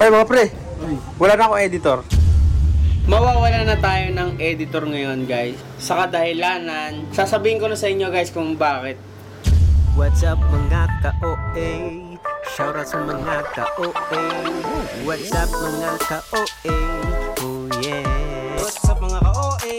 Ay mga pre, Uy. wala na akong editor. Mawawala na tayo ng editor ngayon guys. Sa kadahilanan, sasabihin ko na sa inyo guys kung bakit. What's up mga ka-OA? Shoutout sa mga ka-OA. What's up mga ka-OA? Oh yeah. What's up mga ka-OA?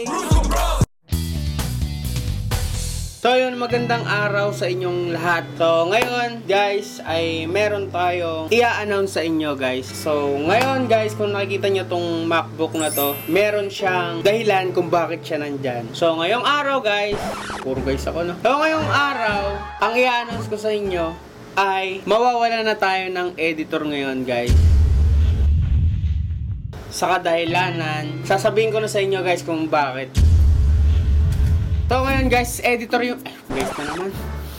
So yun, magandang araw sa inyong lahat. So ngayon guys ay meron tayong i-announce sa inyo guys. So ngayon guys, kung nakikita nyo tong MacBook na to, meron siyang dahilan kung bakit siya nandyan. So ngayong araw guys, puro guys ako no. So ngayong araw, ang i-announce ko sa inyo ay mawawala na tayo ng editor ngayon guys. Sa kadahilanan, sasabihin ko na sa inyo guys kung bakit. So ngayon guys, editor yung... guys na naman.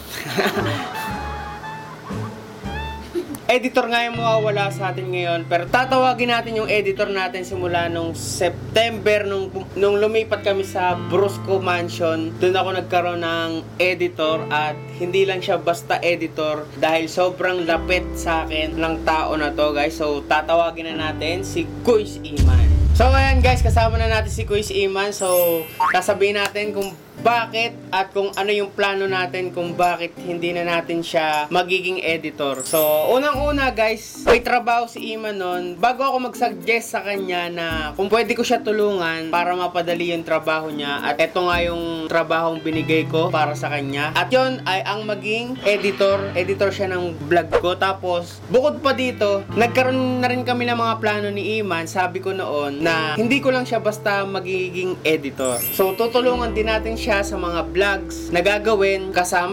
Editor nga yung mawawala sa atin ngayon. Pero tatawagin natin yung editor natin simula nung September, nung lumipat kami sa Brusco Mansion. Doon ako nagkaroon ng editor at hindi lang siya basta editor dahil sobrang lapit sa akin ng tao na to guys. So tatawagin na natin si Kuis Iman. So ayan guys, kasama na natin si Kuis Iman. So sasabihin natin kung bakit at kung ano yung plano natin kung bakit hindi na natin siya magiging editor. So, unang-una guys, may trabaho si Iman nun. Bago ako mag-suggest sa kanya na kung pwede ko siya tulungan para mapadali yung trabaho niya, at eto nga yung trabahong binigay ko para sa kanya. At yon ay ang maging editor. Editor siya ng vlog ko. Tapos, bukod pa dito, nagkaroon na rin kami ng mga plano ni Iman. Sabi ko noon na hindi ko lang siya basta magiging editor. So, tutulungan din natin siya sa mga vlogs na gagawin, kasama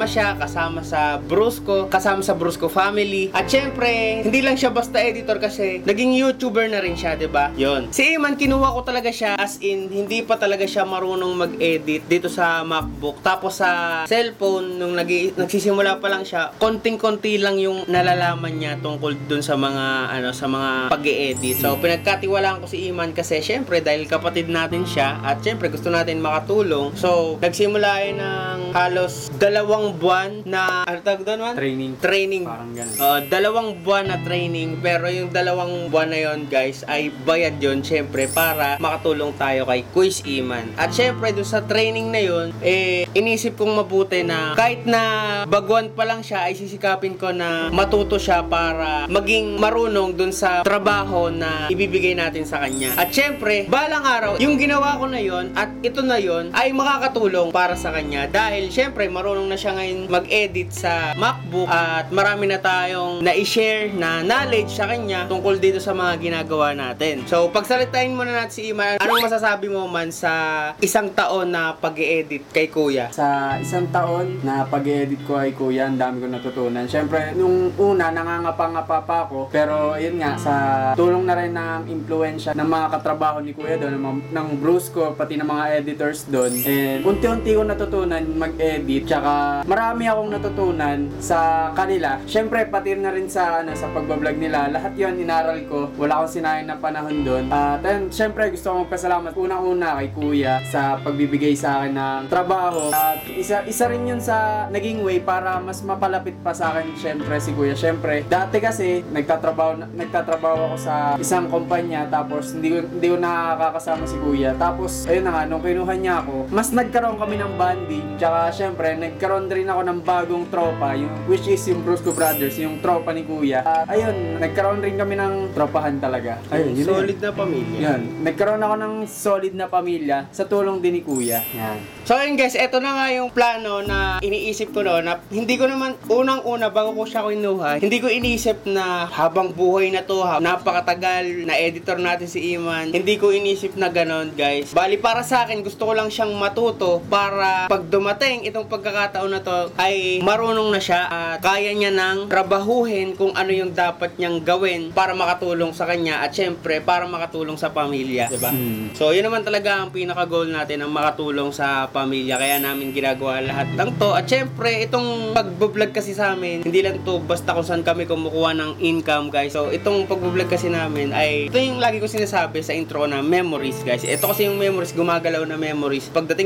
sa Brusco family. At syempre, hindi lang siya basta editor kasi naging YouTuber na rin siya, 'di ba? 'Yon. Si Iman, kinuha ko talaga siya as in hindi pa talaga siya marunong mag-edit dito sa MacBook. Tapos sa cellphone nung nagsisimula pa lang siya, konting-konti lang yung nalalaman niya tungkol dun sa mga sa mga pag-e-edit. So pinagkatiwalaan ko si Iman kasi syempre dahil kapatid natin siya at syempre gusto natin makatulong. So nagsimula ay ng halos 2 buwan na ano tawag doon man? Training. Parang ganun. 2 buwan na training, pero yung 2 buwan na yon guys ay bayad yon syempre para makatulong tayo kay Kuis Iman. At syempre doon sa training na yon inisip kong mabuti na kahit na baguan pa lang siya ay sisikapin ko na matuto siya para maging marunong doon sa trabaho na ibibigay natin sa kanya. At syempre balang araw yung ginawa ko na yon at ito na yon ay makakatulong para sa kanya dahil syempre marunong na siya ngayon mag-edit sa MacBook at marami na tayong na-share na knowledge sa kanya tungkol dito sa mga ginagawa natin. So pagsalitain muna natin si Iman, anong masasabi mo man sa 1 taon na pag-edit kay Kuya? Sa 1 taon na pag-edit ko ay kuya, ang dami ko natutunan. Siyempre, nung una, nangangapa-ngapa pa ako. Pero, yun nga, sa tulong na rin ng impluensya ng mga katrabaho ni kuya doon, ng Brusco, pati ng mga editors doon. And, unti-unti ko natutunan mag-edit. Tsaka, marami akong natutunan sa kanila. Siyempre, pati na rin sa pagbablog nila. Lahat yon inaral ko. Wala akong sinayang na panahon doon. At, siyempre, gusto kong magpasalamat unang-una kay kuya sa pagbibigay sa akin ng trabaho. At isa rin yun sa naging way para mas mapalapit pa sa akin syempre si kuya. Syempre, dati kasi nagtatrabaho ako sa isang kumpanya tapos hindi ko nakakasama si kuya. Tapos ayun na nga, nung kinuha niya ako, mas nagkaroon kami ng bonding. Tsaka syempre, nagkaroon rin ako ng bagong tropa, which is yung Brusco Brothers, yung tropa ni kuya. At ayun, nagkaroon rin kami ng tropahan talaga. Ayun, yun Solid na pamilya. yan. Nagkaroon ako ng solid na pamilya sa tulong din ni kuya. Yan. So yun guys, eto na nga yung plano na iniisip ko noon na hindi ko naman unang-una bago ko siya kinuha, hindi ko inisip na habang buhay na to, napakatagal na editor natin si Iman. Hindi ko inisip na ganon guys. Bali para sa akin, gusto ko lang siyang matuto para pag dumating itong pagkakataon na to ay marunong na siya at kaya niya nang trabahuhin kung ano yung dapat niyang gawin para makatulong sa kanya at syempre para makatulong sa pamilya, diba? So yun naman talaga ang pinaka-goal natin, ang makatulong sa pamilya. Kaya namin ginagawa lahat ng to. At syempre, itong pag-vlog kasi sa amin, hindi lang to basta kung saan kami kumukuha ng income, guys. So, itong pag-vlog kasi namin ay, ito yung lagi ko sinasabi sa intro ko na memories, guys. Ito kasi yung memories, gumagalaw na memories. Pagdating ng panahon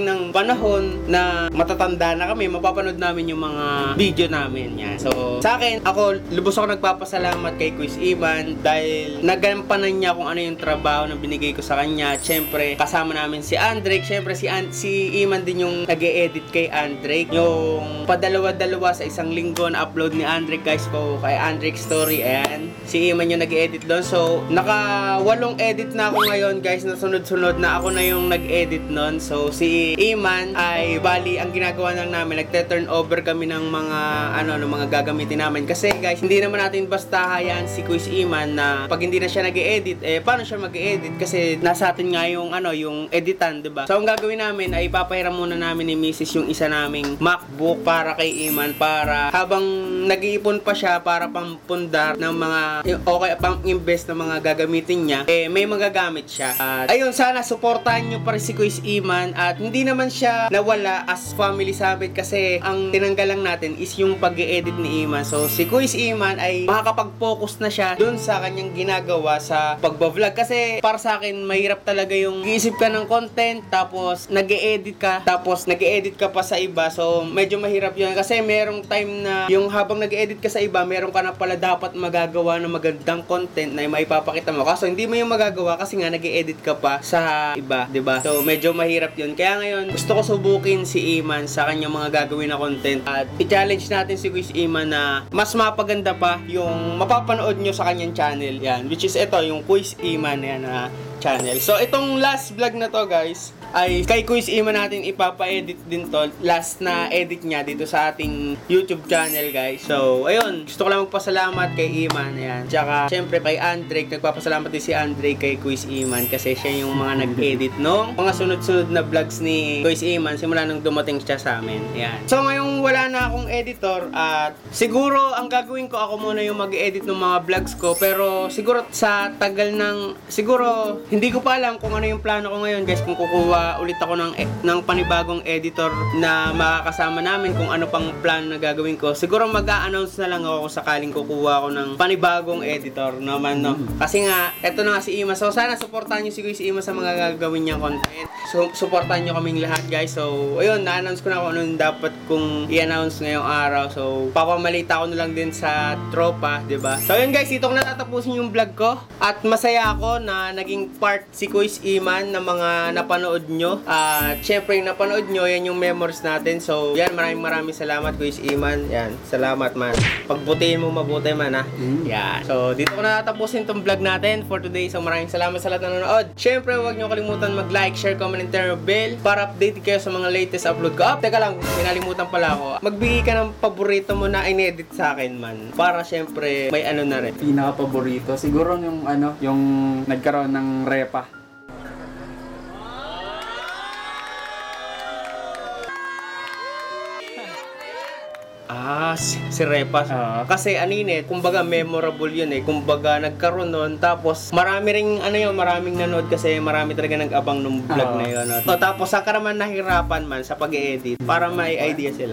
panahon na matatanda na kami, mapapanood namin yung mga video namin. Yan. So, sa akin, ako, lubos ako nagpapasalamat kay Kuis Iman dahil nagampanan niya kung ano yung trabaho na binigay ko sa kanya. Siyempre, kasama namin si Andre. Siyempre, si Iman din yung nag-e-edit kay Andre. Yung padalawa-dalawa sa isang linggo na upload ni Andre, guys, ko kay Andre Story. Ayan. Si Iman yung nag-e-edit doon. So, naka-8 edit na ako ngayon, guys, na sunod-sunod na ako na yung nag-edit nun. So, si Iman ay bali, ang ginagawa lang namin, nagte-turn over kami ng mga ng mga gagamitin namin. Kasi, guys, hindi naman natin basta hayaan si Kuis Iman na pag hindi na siya nag-edit, paano siya mag-edit? Kasi nasa atin nga yung yung editan, 'di ba? So, ang gagawin namin ay papahiram muna namin ni Mrs. yung isa naming MacBook para kay Iman para habang nag-iipon pa siya para pampundar ng mga okay pang-invest ng mga gagamitin niya, may magagamit siya. At ayun, sana suportahan niyo pa rin si Kuis Iman at hindi naman siya nawala as family sa amin kasi ang tinanggal lang natin is yung pag-e-edit ni Iman. So, si Kuis Iman ay makakapag-focus na siya dun sa kanyang ginagawa sa pagbablog kasi para sa akin, mahirap talaga yung iisip ka ng content tapos nag-e-edit ka pa sa iba. So, medyo mahirap yun kasi merong time na yung habang nag-e-edit ka sa iba, meron ka na pala dapat magagawa ng magandang content na maipapakita mo. Kaso hindi mo yung magagawa kasi nga nag-e-edit ka pa sa iba, 'di ba? So medyo mahirap 'yun. Kaya ngayon gusto ko subukin si Iman sa kanyang mga gagawin na content at i-challenge natin si Kuis Iman na mas mapaganda pa yung mapapanood nyo sa kanyang channel. Yan, which is ito yung Kuis Iman yan na channel. So itong last vlog na to, guys, ay kay Kuis Iman natin ipapa-edit din to. Last na edit niya dito sa ating YouTube channel, guys. So, ayun. Gusto ko lang magpasalamat kay Iman. Ayan. Tsaka, syempre kay Andre. Nagpapasalamat din si Andre kay Kuis Iman kasi siya yung mga nag-edit nung mga sunod-sunod na vlogs ni Kuis Iman simula nung dumating siya sa amin. Ayan. So, ngayong wala na akong editor at siguro ang gagawin ko, ako muna yung mag-edit ng mga vlogs ko. Pero, siguro sa tagal ng, siguro, hindi ko pa alam kung ano yung plano ko ngayon, guys, kung kukuha ulit ako ng panibagong editor na makakasama namin kung ano pang plano na gagawin ko. Siguro mag-a-announce na lang ako sakaling kukuha ako ng panibagong editor naman, no? Kasi nga, eto na nga si Ima. So, sana supportahan nyo si Ima sa mga gagawin niyang content. So, supportahan nyo kaming lahat, guys. So, ayun, na-announce ko na kung anong dapat kong i-announce ngayong araw. So, papamalita ko na lang din sa tropa, 'di ba? So, ayun, guys, ito ko natatapusin yung vlog ko. At masaya ako na naging part si Kuis Iman na mga napanood nyo. At syempre yung napanood nyo, yan yung memories natin. So yan, maraming salamat Kuis Iman. Yan, salamat man. Pagbutihin mo mabuti man, ha. Yan. So dito ko na tatapusin tong vlog natin for today. So maraming salamat sa lahat na nanonood. Syempre huwag nyo kalimutan mag-like, share, comment, and turn on bell para updated kayo sa mga latest upload ko. Teka lang, pinalimutan pala ako. Magbigay ka ng paborito mo na in-edit sa akin, man. Para syempre may ano na rin. Pinaka-paborito siguro yung nagkaroon ng repa. Si Repas. Kasi kumbaga memorable yun eh. Kumbaga nagkaroon nun. Tapos maraming nanood kasi marami talaga nag-abang nung vlog na yun. No? Tapos saan ka naman nahirapan man sa pag-edit para may idea sila?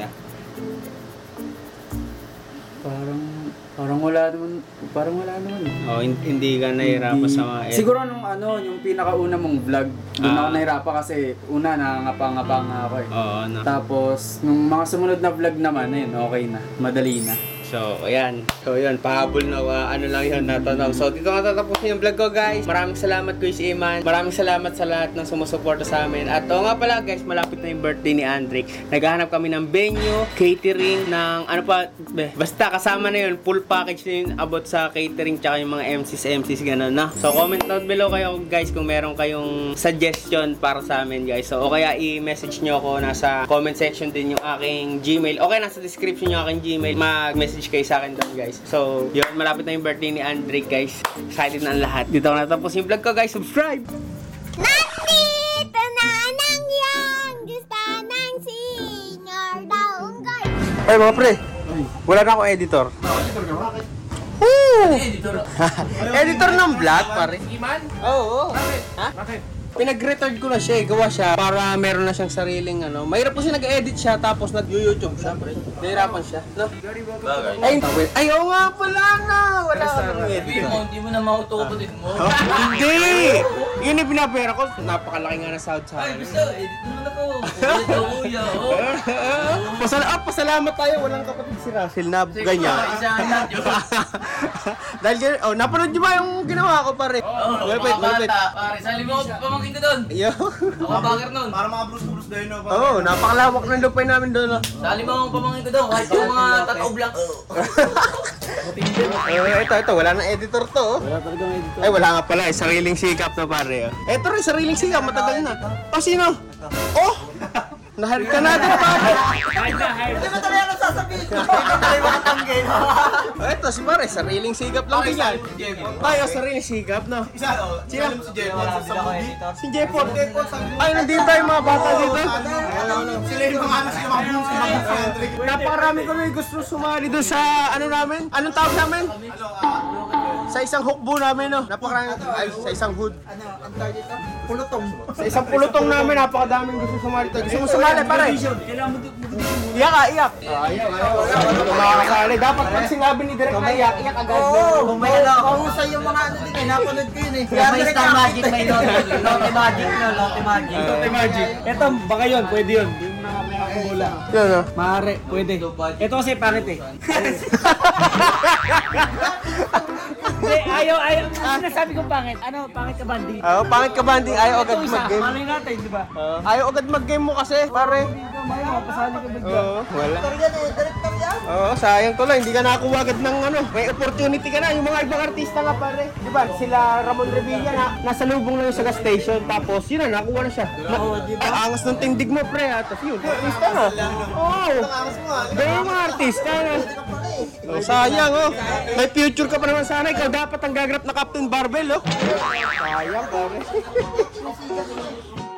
Parang wala naman. Oh, hindi ka nahirapan sa mga edit. Siguro yung pinakauna mong vlog, doon ako nahirapan kasi una nangangapa-ngapa nga ako eh. Oo, no. Tapos nung mga sumunod na vlog naman, okay na, madali na. So, ayan. So, yun. Pahabol na lang yun natanong. So, dito nga tatapusin yung vlog ko, guys. Maraming salamat, Kuis Iman. Maraming salamat sa lahat ng sumusuporta sa amin. At nga pala, guys, malapit na yung birthday ni Andre. Naghahanap kami ng venue, catering, basta kasama na yun. Full package na yun about sa catering tsaka yung mga MCs, gano'n, no? So, comment down below kayo, guys, kung meron kayong suggestion para sa amin, guys. So, o kaya i-message nyo ako. Nasa comment section din yung aking Gmail. Okay, nasa description yung aking Gmail. Mag-message kayo sa akin doon, guys. So, yun, malapit na yung birthday ni Andre, guys. Excited na ang lahat. Dito ko natapos yung vlog ko, guys. Subscribe! Nandito na nang yang gusto ng senior daw, guys. Ay, mga pre. Wala na akong editor. Editor ka ba? Woo! Editor? Editor ng vlog, pare. Iman? Oo. Bakit? Ha? Bakit? pinag-record ko na siya, gawa siya para meron na siyang sariling ano. Mahirap kasi nag-edit siya tapos nag-YouTube siya, pre. Nahirapan siya, no? Ay, oo nga pala na. Wala akong edit. Hindi mo na mautukotin mo. Hindi! Yun yung pinapera ko. Napakalaki nga na sahod sa Ay, akin. basta, edit mo na ko. Edit mo, kuya. Pasalamat tayo. Walang kapatid si Russell na ganyan. Isa na, yun. Dahil ganyan, napanood niyo ba yung ginawa ko, pare? Oo, Malapit, mga malapit. bata. Pare, sali mo, pamangkin ko doon. Yo. Ako bagger nun. Oo, napakalawak ng lupay namin doon. No? Sali mo ang pamangkin ko doon. Kahit yung mga tataob lang. Ito, wala nang editor to. Wala talagang editor. Ay, wala nga pala. Sariling sikap na, pare. Ito rin, sariling sikap. Matagal na. O, sino? Oh! Nahire ka natin, pare. Hindi mo talaga ang sasabihin ko. Hindi talaga makatanggay. Ito, si pare. Sariling sikap lang din yan. Tayo, sariling sikap, no? Sino? Si Jepon. Ay, nandito tayo mga bata dito. Sila yung mga ano, sila mga blues, sila mga country. Napakarami ko na gusto sumali doon sa ano namin. Anong tawag namin? Sa isang hukbo namin, no? Napakarami. Ay, sa isang hood. Ang tawag dito? Pulutong. Sa isang pulutong namin, napakadaming gusto sumali doon. Gusto mo sumali, pare? Iyak ka, iyak. Ayaw. Makakasali. Dapat pag sinabi ni Direk na iyak, iyak agad. Oo, mahusay yung mga ano din eh, napanood ko yun eh. May star magic, may Lotte magic, no? Lotte magic. Lotte Magic. Ito, baka yun, pwede yun. Yung may akumula. Yun, no? Maaari, pwede. Ito kasi pangit eh. Hindi, ayaw. Ang sinasabi ko pangit. Ano, pangit ka bandi? Oo, pangit ka banding. Ayaw agad Ito isa, mag-game. malay natin, di ba? Ayaw agad mag-game mo kasi, pare. Mapasali ka bigla. Oo, wala. Director yan eh, director yan. Oo, sayang to lang. Hindi ka nakakuha agad ng ano. May opportunity ka na. Yung mga ibang artista nga, pare. Di ba? Sila Ramon Revilla na nasa lubong lang yung sa gas station. Tapos, yun na, nakuha na siya. Angas ng tindig mo, pre. Tapos yun, artista na. Oo. Ganyan yung mga artista na. Oh, sayang, oh. May future ka pa naman sana. Ikaw dapat ang gagrap na Captain Barbell, oh. Sayang, pare.